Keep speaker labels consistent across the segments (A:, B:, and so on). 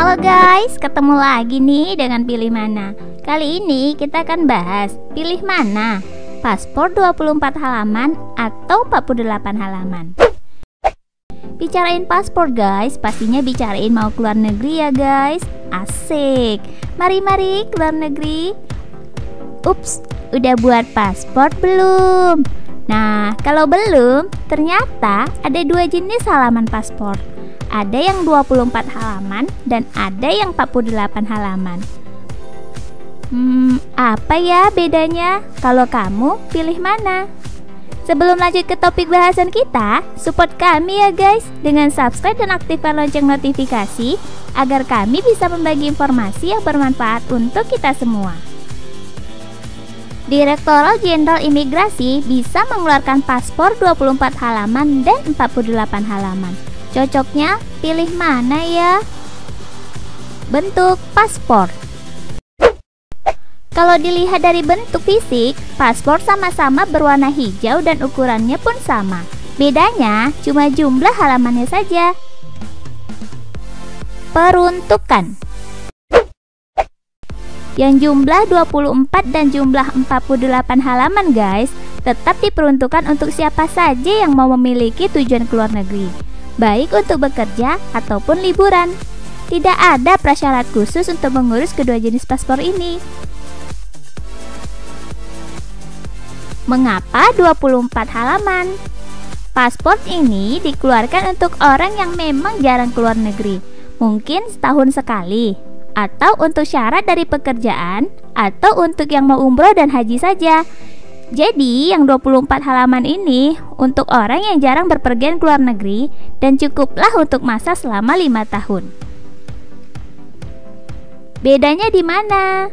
A: Halo guys, ketemu lagi nih dengan Pilih Mana. Kali ini kita akan bahas pilih mana, paspor 24 halaman atau 48 halaman. Bicarain paspor guys, pastinya bicarain mau keluar negeri ya guys. Asik, mari keluar negeri. Ups, udah buat paspor belum? Nah, kalau belum, ternyata ada dua jenis halaman paspor. Ada yang 24 halaman dan ada yang 48 halaman. Apa ya bedanya? Kalau kamu pilih mana? Sebelum lanjut ke topik bahasan kita, support kami ya guys dengan subscribe dan aktifkan lonceng notifikasi agar kami bisa membagi informasi yang bermanfaat untuk kita semua. Direktorat Jenderal Imigrasi bisa mengeluarkan paspor 24 halaman dan 48 halaman. Cocoknya pilih mana ya? Bentuk paspor. Kalau dilihat dari bentuk fisik, paspor sama-sama berwarna hijau dan ukurannya pun sama. Bedanya cuma jumlah halamannya saja. Peruntukan. Yang jumlah 24 dan jumlah 48 halaman guys, tetap diperuntukkan untuk siapa saja yang mau memiliki tujuan ke luar negeri, baik untuk bekerja ataupun liburan. Tidak ada prasyarat khusus untuk mengurus kedua jenis paspor ini. Mengapa 24 halaman? Paspor ini dikeluarkan untuk orang yang memang jarang keluar negeri, mungkin setahun sekali, atau untuk syarat dari pekerjaan, atau untuk yang mau umroh dan haji saja. Jadi yang 24 halaman ini untuk orang yang jarang berpergian ke luar negeri dan cukuplah untuk masa selama 5 tahun. Bedanya di mana?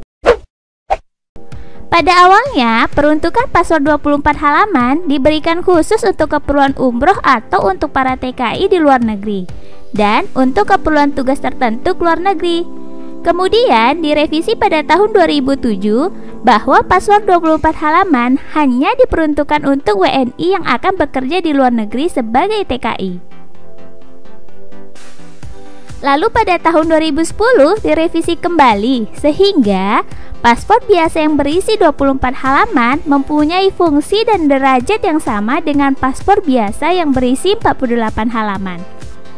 A: Pada awalnya, peruntukan paspor 24 halaman diberikan khusus untuk keperluan umroh atau untuk para TKI di luar negeri dan untuk keperluan tugas tertentu ke luar negeri. Kemudian direvisi pada tahun 2007 bahwa paspor 24 halaman hanya diperuntukkan untuk WNI yang akan bekerja di luar negeri sebagai TKI. Lalu pada tahun 2010 direvisi kembali sehingga paspor biasa yang berisi 24 halaman mempunyai fungsi dan derajat yang sama dengan paspor biasa yang berisi 48 halaman.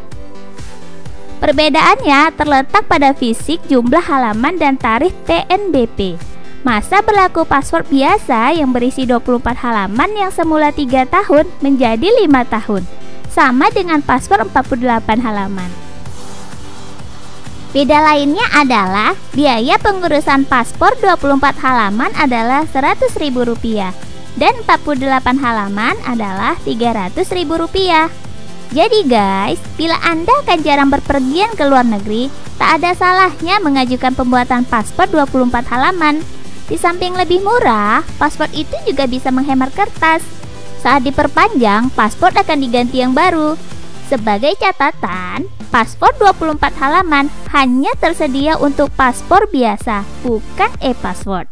A: Perbedaannya terletak pada fisik, jumlah halaman, dan tarikh TNBP. Masa berlaku paspor biasa yang berisi 24 halaman yang semula 3 tahun menjadi 5 tahun, sama dengan paspor 48 halaman. Beda lainnya adalah biaya pengurusan paspor 24 halaman adalah Rp100.000 dan 48 halaman adalah Rp300.000. Jadi guys, bila Anda akan jarang berpergian ke luar negeri, tak ada salahnya mengajukan pembuatan paspor 24 halaman. Di samping lebih murah, paspor itu juga bisa menghemat kertas. Saat diperpanjang, paspor akan diganti yang baru. Sebagai catatan, paspor 24 halaman hanya tersedia untuk paspor biasa, bukan e-paspor.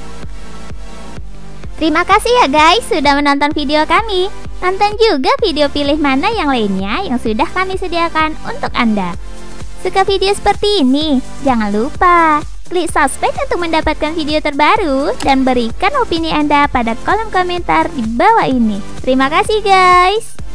A: Terima kasih ya guys sudah menonton video kami. Tonton juga video pilih mana yang lainnya yang sudah kami sediakan untuk Anda. Suka video seperti ini? Jangan lupa klik subscribe untuk mendapatkan video terbaru dan berikan opini Anda pada kolom komentar di bawah ini. Terima kasih guys.